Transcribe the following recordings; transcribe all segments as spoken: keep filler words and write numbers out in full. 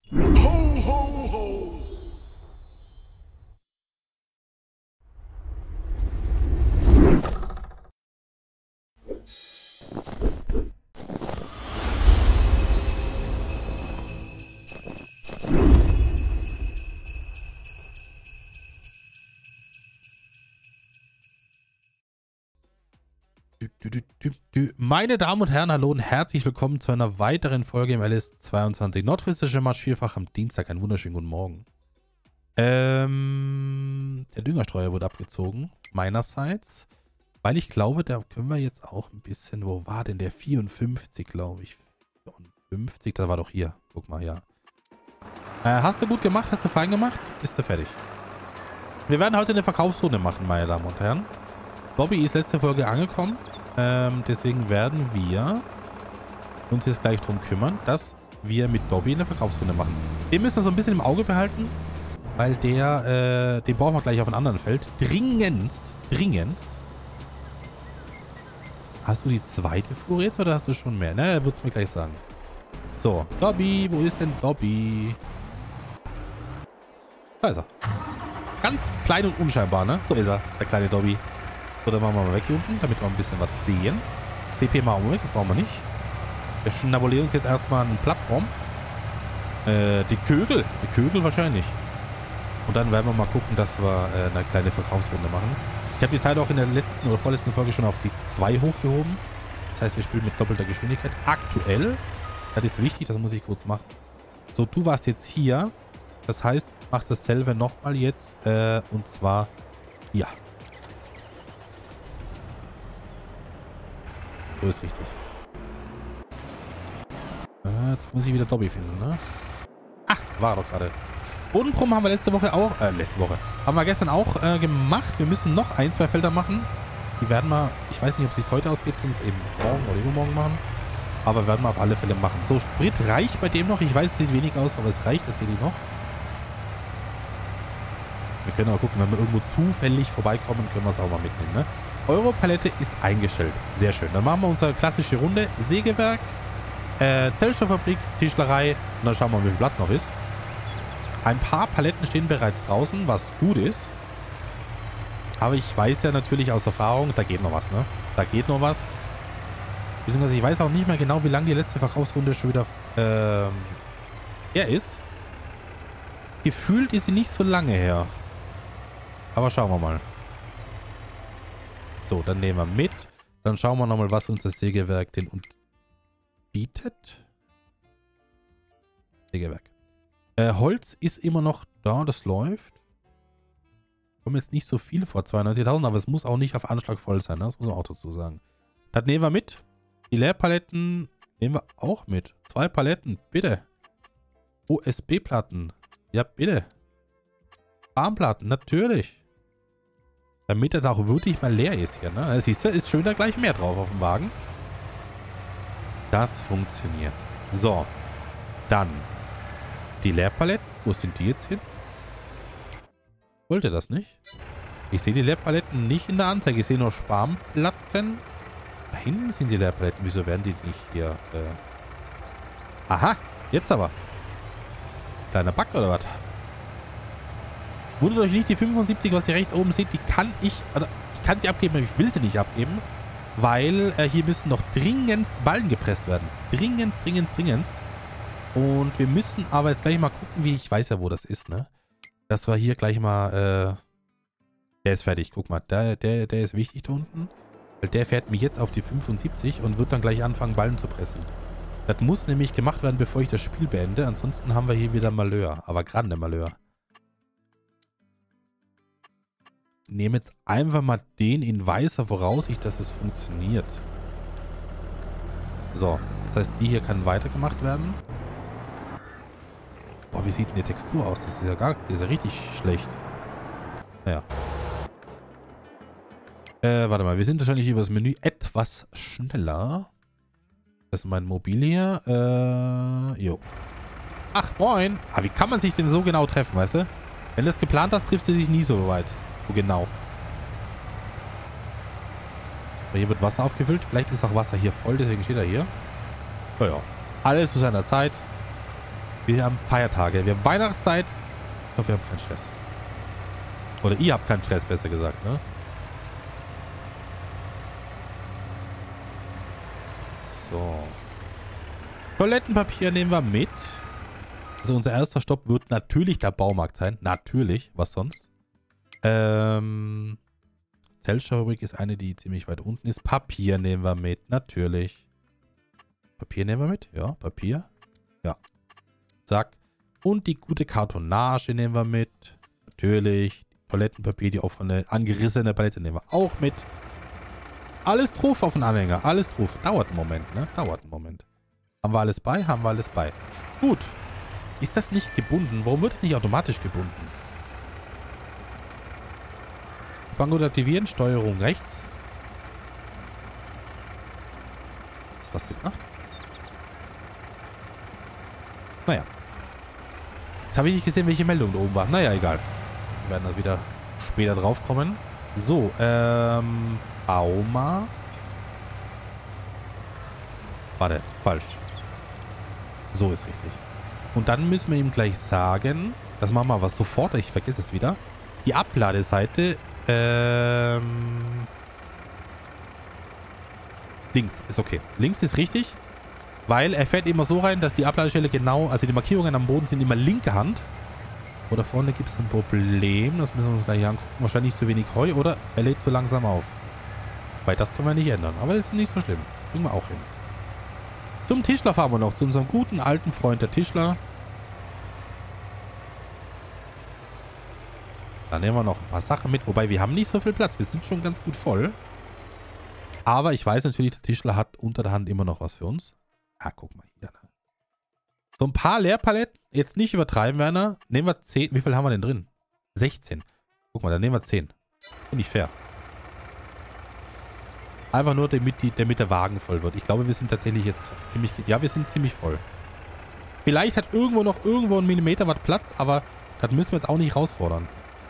Ho, ho, ho! Meine Damen und Herren, hallo und herzlich willkommen zu einer weiteren Folge im L S zweiundzwanzig Nordfristische Marsch Vierfach am Dienstag. Einen wunderschönen guten Morgen. Ähm, der Düngerstreuer wurde abgezogen, meinerseits, weil ich glaube, da können wir jetzt auch ein bisschen, wo war denn der vierundfünfzig, glaube ich, vierundfünfzig, das war doch hier, guck mal, ja. Äh, hast du gut gemacht, hast du fein gemacht, bist du fertig. Wir werden heute eine Verkaufsrunde machen, meine Damen und Herren. Bobby ist letzte Folge angekommen. Ähm, deswegen werden wir uns jetzt gleich darum kümmern, dass wir mit Bobby eine Verkaufsrunde machen. Den müssen wir so ein bisschen im Auge behalten, weil der, äh, den brauchen wir gleich auf einem anderen Feld. Dringendst, dringendst. Hast du die zweite Fuhre jetzt oder hast du schon mehr? Na, er wird es mir gleich sagen. So, Bobby, wo ist denn Bobby? Da ist er. Ganz klein und unscheinbar, ne? So ist er, der kleine Dobby. So, dann machen wir mal weg hier unten, damit wir ein bisschen was sehen. C P mal weg, das brauchen wir nicht. Wir schnabulieren uns jetzt erstmal eine Plattform. Äh, die Kögel. Die Kögel wahrscheinlich. Und dann werden wir mal gucken, dass wir äh, eine kleine Verkaufsrunde machen. Ich habe die Zeit auch in der letzten oder vorletzten Folge schon auf die zwei hochgehoben. Das heißt, wir spielen mit doppelter Geschwindigkeit. Aktuell. Das ist wichtig, das muss ich kurz machen. So, du warst jetzt hier. Das heißt, du machst dasselbe nochmal jetzt. Äh, und zwar hier. So ist richtig. Äh, jetzt muss ich wieder Dobby finden, ne? Ah, war doch gerade. Bodenproben haben wir letzte Woche auch, äh, letzte Woche. Haben wir gestern auch äh, gemacht. Wir müssen noch ein, zwei Felder machen. Die werden wir, ich weiß nicht, ob es sich heute ausgeht, sonst eben morgen oder übermorgen machen. Aber werden wir auf alle Fälle machen. So, Sprit reicht bei dem noch. Ich weiß, es sieht wenig aus, aber es reicht tatsächlich noch. Wir können auch gucken, wenn wir irgendwo zufällig vorbeikommen, können wir es auch mal mitnehmen, ne? Europalette ist eingestellt. Sehr schön. Dann machen wir unsere klassische Runde. Sägewerk, äh, Zellstofffabrik, Tischlerei. Und dann schauen wir mal, wie viel Platz noch ist. Ein paar Paletten stehen bereits draußen, was gut ist. Aber ich weiß ja natürlich aus Erfahrung, da geht noch was, ne? Da geht noch was. Beziehungsweise ich weiß auch nicht mehr genau, wie lange die letzte Verkaufsrunde schon wieder ähm, her ist. Gefühlt ist sie nicht so lange her. Aber schauen wir mal. So, dann nehmen wir mit. Dann schauen wir nochmal, was uns das Sägewerk denn bietet. Sägewerk. Äh, Holz ist immer noch da, das läuft. Kommen jetzt nicht so viel vor, zweiundneunzigtausend, aber es muss auch nicht auf Anschlag voll sein, ne? Das muss man auch dazu sagen. Das nehmen wir mit. Die Leerpaletten nehmen wir auch mit. Zwei Paletten, bitte. U S B-Platten. Ja, bitte. Armplatten, natürlich. Damit das auch wirklich mal leer ist hier, ne? Siehst du, ist schon wieder gleich mehr drauf auf dem Wagen. Das funktioniert. So. Dann. Die Leerpaletten. Wo sind die jetzt hin? Wollte das nicht? Ich sehe die Leerpaletten nicht in der Anzeige. Ich sehe nur Spanplatten. Da hinten sind die Leerpaletten. Wieso werden die nicht hier? Äh Aha. Jetzt aber. Kleiner Bug oder was? Wundert euch nicht, die fünfundsiebzig, was ihr rechts oben seht, die kann ich, also ich kann sie abgeben, aber ich will sie nicht abgeben, weil äh, hier müssen noch dringendst Ballen gepresst werden. Dringendst, dringendst, dringendst. Und wir müssen aber jetzt gleich mal gucken, wie, ich weiß ja, wo das ist, ne? Dass wir hier gleich mal, äh, der ist fertig, guck mal, der, der, der ist wichtig da unten, weil der fährt mich jetzt auf die fünfundsiebzig und wird dann gleich anfangen, Ballen zu pressen. Das muss nämlich gemacht werden, bevor ich das Spiel beende, ansonsten haben wir hier wieder Malheur, aber grande Malheur. Nehme jetzt einfach mal den in weißer Voraussicht, dass es funktioniert. So, das heißt, die hier kann weitergemacht werden. Boah, wie sieht denn die Textur aus? Das ist ja gar, das ist ja richtig schlecht. Naja. Äh, warte mal, wir sind wahrscheinlich über das Menü etwas schneller. Das ist mein Mobil hier. Äh, jo. Ach, moin. Ah, wie kann man sich denn so genau treffen, weißt du? Wenn du es geplant hast, triffst du dich nie so weit. So genau. So, hier wird Wasser aufgefüllt. Vielleicht ist auch Wasser hier voll, deswegen steht er hier. Naja. Alles zu seiner Zeit. Wir haben Feiertage. Wir haben Weihnachtszeit. Ich hoffe, wir haben keinen Stress. Oder ihr habt keinen Stress, besser gesagt, ne? So. Toilettenpapier nehmen wir mit. Also unser erster Stopp wird natürlich der Baumarkt sein. Natürlich. Was sonst? Ähm... Zellstoffabrik ist eine, die ziemlich weit unten ist. Papier nehmen wir mit. Natürlich. Papier nehmen wir mit. Ja, Papier. Ja. Zack. Und die gute Kartonage nehmen wir mit. Natürlich. Toilettenpapier, die offene, angerissene Palette nehmen wir auch mit. Alles drauf auf den Anhänger. Alles drauf. Dauert einen Moment, ne? Dauert einen Moment. Haben wir alles bei? Haben wir alles bei. Gut. Ist das nicht gebunden? Warum wird es nicht automatisch gebunden? Bankcode aktivieren. Steuerung rechts. Ist was gebracht? Naja. Jetzt habe ich nicht gesehen, welche Meldung da oben war. Naja, egal. Wir werden da wieder später drauf kommen. So, ähm... Baumarkt. Warte, falsch. So ist richtig. Und dann müssen wir ihm gleich sagen, das machen wir aber sofort, ich vergesse es wieder. Die Abladeseite, ähm... links ist okay. Links ist richtig, weil er fährt immer so rein, dass die Abladestelle genau, also die Markierungen am Boden sind immer linke Hand. Oder vorne gibt es ein Problem, das müssen wir uns gleich angucken. Wahrscheinlich zu wenig Heu oder er lädt zu langsam auf. Weil das können wir nicht ändern. Aber das ist nicht so schlimm. Kriegen wir auch hin. Zum Tischler fahren wir noch. Zu unserem guten alten Freund, der Tischler. Da nehmen wir noch ein paar Sachen mit. Wobei, wir haben nicht so viel Platz. Wir sind schon ganz gut voll. Aber ich weiß natürlich, der Tischler hat unter der Hand immer noch was für uns. Ah, guck mal hier. Ne? So ein paar Leerpaletten. Jetzt nicht übertreiben, Werner. Nehmen wir zehn. Wie viel haben wir denn drin? sechzehn. Guck mal, dann nehmen wir zehn. Finde ich fair. Einfach nur, damit, die, damit der Wagen voll wird. Ich glaube, wir sind tatsächlich jetzt ziemlich... Ja, wir sind ziemlich voll. Vielleicht hat irgendwo noch irgendwo ein Millimeter Watt Platz, aber das müssen wir jetzt auch nicht herausfordern.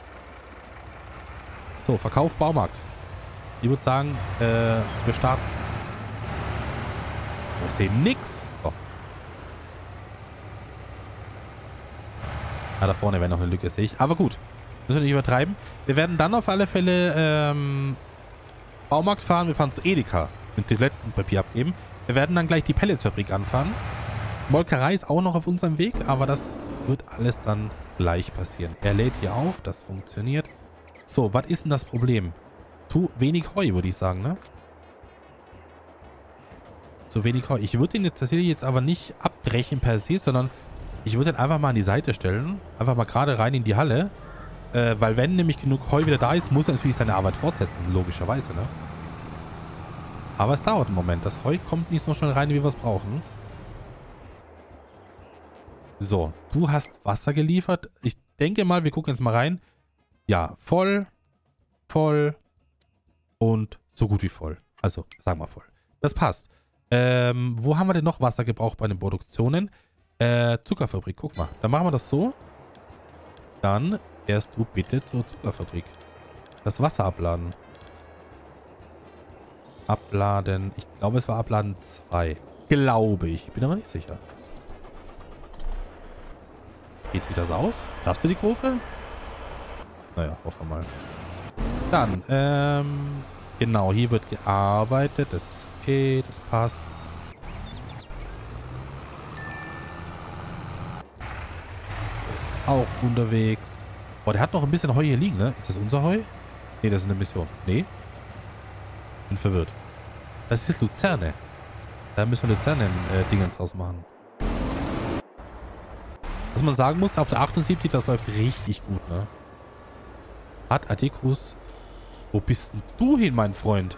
So, Verkauf Baumarkt. Ich würde sagen, äh, wir starten. Wir sehen nix. Oh. Ah, da vorne wäre noch eine Lücke, sehe ich. Aber gut. Müssen wir nicht übertreiben. Wir werden dann auf alle Fälle, ähm... Baumarkt fahren, wir fahren zu Edeka mit Toilettenpapier abgeben. Wir werden dann gleich die Pelletsfabrik anfahren. Molkerei ist auch noch auf unserem Weg, aber das wird alles dann gleich passieren. Er lädt hier auf, das funktioniert. So, was ist denn das Problem? Zu wenig Heu, würde ich sagen, ne? Zu wenig Heu. Ich würde ihn jetzt tatsächlich jetzt aber nicht abbrechen per se, sondern ich würde ihn einfach mal an die Seite stellen. Einfach mal gerade rein in die Halle. Äh, weil wenn nämlich genug Heu wieder da ist, muss er natürlich seine Arbeit fortsetzen. Logischerweise, ne? Aber es dauert einen Moment. Das Heu kommt nicht so schnell rein, wie wir es brauchen. So, du hast Wasser geliefert. Ich denke mal, wir gucken jetzt mal rein. Ja, voll, voll und so gut wie voll. Also, sagen wir voll. Das passt. Ähm, wo haben wir denn noch Wasser gebraucht bei den Produktionen? Äh, Zuckerfabrik, guck mal. Dann machen wir das so. Dann fährst du bitte zur Zuckerfabrik. Das Wasser abladen. Abladen. Ich glaube, es war Abladen zwei. Glaube ich. Bin aber nicht sicher. Geht sich das aus? Darfst du die Kurve? Naja, hoffen wir mal. Dann, ähm, genau, hier wird gearbeitet. Das ist okay, das passt. Ist auch unterwegs. Boah, der hat noch ein bisschen Heu hier liegen, ne? Ist das unser Heu? Ne, das ist eine Mission. Nee. Bin verwirrt. Das ist Luzerne. Da müssen wir Luzerne-Dingens äh, rausmachen. Was man sagen muss, auf der achtundsiebzig, das läuft richtig gut, ne? Hat Adekus. Wo bist denn du hin, mein Freund?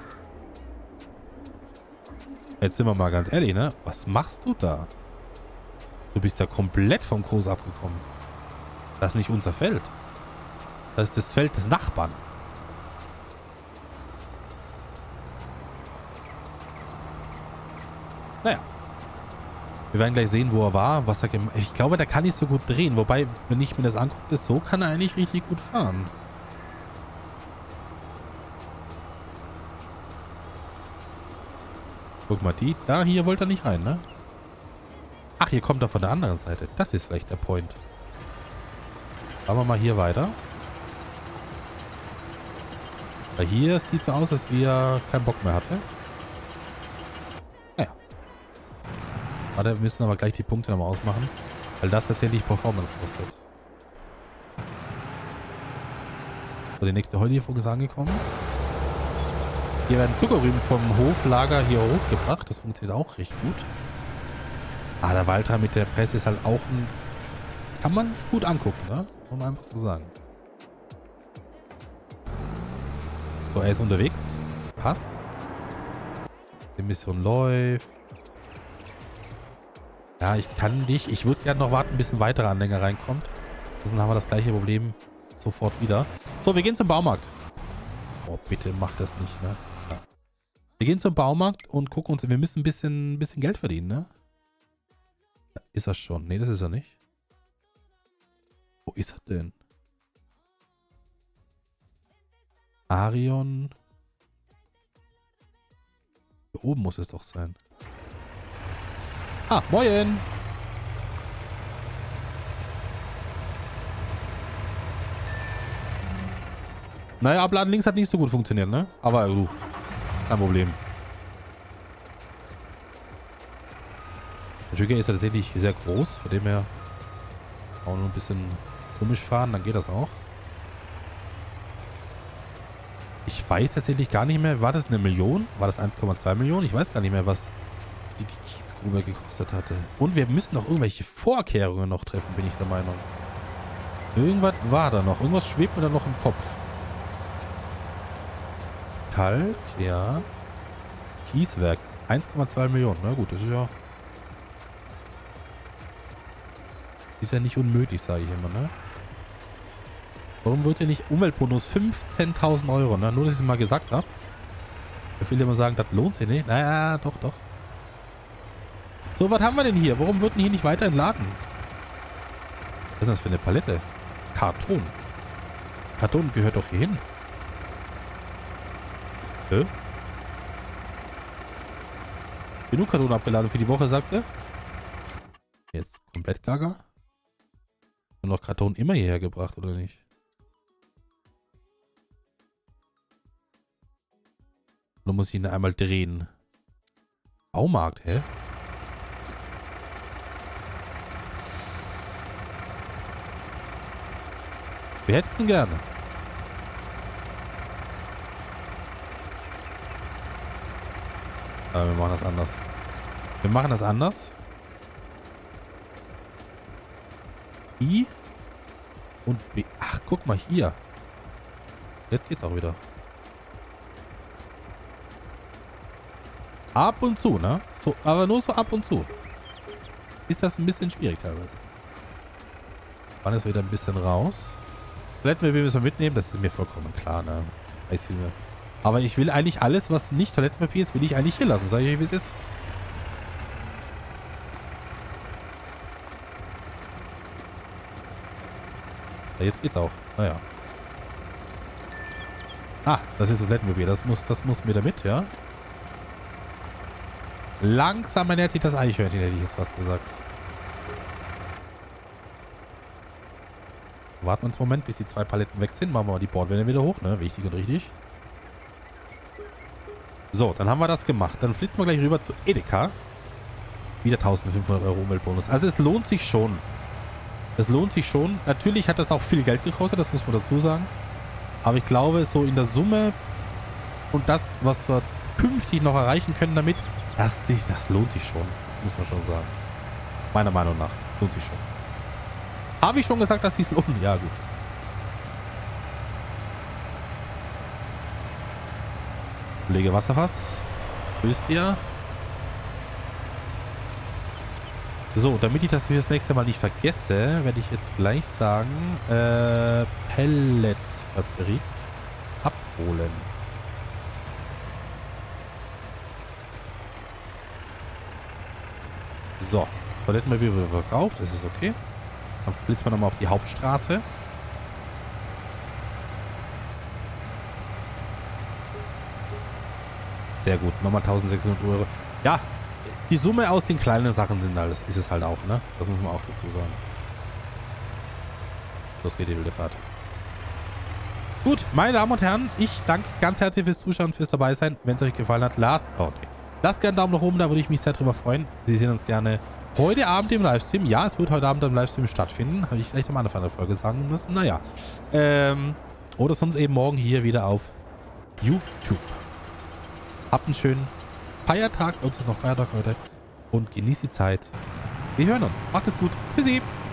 Jetzt sind wir mal ganz ehrlich, ne? Was machst du da? Du bist ja komplett vom Kurs abgekommen. Das ist nicht unser Feld. Das ist das Feld des Nachbarn. Naja. Wir werden gleich sehen, wo er war, was er gemacht hat. Ich glaube, der kann nicht so gut drehen. Wobei, wenn ich mir das angucke, so kann er eigentlich richtig gut fahren. Guck mal, die. Da, hier wollte er nicht rein, ne? Ach, hier kommt er von der anderen Seite. Das ist vielleicht der Point. Machen wir mal hier weiter. Weil hier sieht so aus, als wie er keinen Bock mehr hatte. Naja. Warte, wir müssen aber gleich die Punkte nochmal ausmachen. Weil das tatsächlich Performance kostet. So, die nächste Heulieferung ist angekommen. Hier werden Zuckerrüben vom Hoflager hier hochgebracht. Das funktioniert auch recht gut. Ah, der Waldra mit der Presse ist halt auch ein... Das kann man gut angucken, ne? Muss man einfach so sagen. So, er ist unterwegs. Passt. Die Mission läuft. Ja, ich kann dich... Ich würde gerne noch warten, bis ein weiterer Anhänger reinkommt. Sonst haben wir das gleiche Problem sofort wieder. So, wir gehen zum Baumarkt. Oh, bitte mach das nicht, ne? Ja. Wir gehen zum Baumarkt und gucken uns... Wir müssen ein bisschen, ein bisschen Geld verdienen, ne? Da ist er schon. Ne, das ist er nicht. Wo ist er denn? Arion. Hier oben muss es doch sein. Ah, moin! Naja, Abladen links hat nicht so gut funktioniert, ne? Aber uh, kein Problem. Der Trigger ist ja tatsächlich sehr groß, von dem her auch nur ein bisschen komisch fahren, dann geht das auch. Ich weiß tatsächlich gar nicht mehr, war das eine Million? War das eins Komma zwei Millionen? Ich weiß gar nicht mehr, was die, die Kiesgrube gekostet hatte. Und wir müssen noch irgendwelche Vorkehrungen noch treffen, bin ich der Meinung. Irgendwas war da noch. Irgendwas schwebt mir da noch im Kopf. Kalt, ja. Kieswerk, eins Komma zwei Millionen. Na gut, das ist ja... Ist ja nicht unmöglich, sage ich immer, ne? Warum wird ja nicht Umweltbonus fünfzehntausend Euro, ne? Nur, dass ich es mal gesagt habe. Ich will immer sagen, das lohnt sich nicht. Naja, doch, doch. So, was haben wir denn hier? Warum wird denn hier nicht weiter entladen? Was ist das für eine Palette? Karton. Karton gehört doch hier hin. Hä? Genug Karton abgeladen für die Woche, sagst du? Jetzt komplett gaga? Und noch Karton immer hierher gebracht, oder nicht? Nur muss ich ihn einmal drehen. Baumarkt, hä? Wir hätten ihn gerne. Aber wir machen das anders. Wir machen das anders. I und B. Ach, guck mal hier. Jetzt geht's auch wieder. Ab und zu, ne? So, aber nur so ab und zu. Ist das ein bisschen schwierig teilweise. Wann ist wieder ein bisschen raus? Toilettenpapier müssen wir mitnehmen, das ist mir vollkommen klar, ne? Weiß ich mir. Aber ich will eigentlich alles, was nicht Toilettenpapier ist, will ich eigentlich hier lassen. Sag ich euch, wie es ist. Ja, jetzt geht's auch. Naja. Ah, das ist das Toilettenpapier. Das muss, das muss mir damit, ja? Langsam ernährt sich das Eichhörnchen, hätte ich jetzt fast gesagt. Warten wir uns einen Moment, bis die zwei Paletten weg sind. Machen wir mal die Bordwände wieder hoch, ne? Wichtig und richtig. So, dann haben wir das gemacht. Dann flitzen wir gleich rüber zu Edeka. Wieder eintausendfünfhundert Euro Umweltbonus. Also es lohnt sich schon. Es lohnt sich schon. Natürlich hat das auch viel Geld gekostet, das muss man dazu sagen. Aber ich glaube, so in der Summe und das, was wir künftig noch erreichen können damit, das, das lohnt sich schon. Das muss man schon sagen. Meiner Meinung nach. Lohnt sich schon. Habe ich schon gesagt, dass dies lohnt? Ja, gut. Kollege Wasserfass. Grüßt ihr. So, damit ich das für das nächste Mal nicht vergesse, werde ich jetzt gleich sagen, äh, Pelletsfabrik abholen. So, Toilettenpapier wird verkauft, das ist okay. Dann blitzen wir nochmal auf die Hauptstraße. Sehr gut, nochmal eintausendsechshundert Euro. Ja, die Summe aus den kleinen Sachen sind alles, ist es halt auch, ne? Das muss man auch dazu sagen. Los geht die wilde Fahrt. Gut, meine Damen und Herren, ich danke ganz herzlich fürs Zuschauen, fürs dabei sein. Wenn es euch gefallen hat, lasst, oh, okay. lasst gerne einen Daumen nach oben, da würde ich mich sehr drüber freuen. Sie sehen uns gerne heute Abend im Livestream. Ja, es wird heute Abend im Livestream stattfinden. Habe ich vielleicht am Anfang der Folge sagen müssen. Naja. Ähm, oder sonst eben morgen hier wieder auf YouTube. Habt einen schönen Feiertag. Uns ist noch Feiertag heute. Und genießt die Zeit. Wir hören uns. Macht es gut. Tschüssi.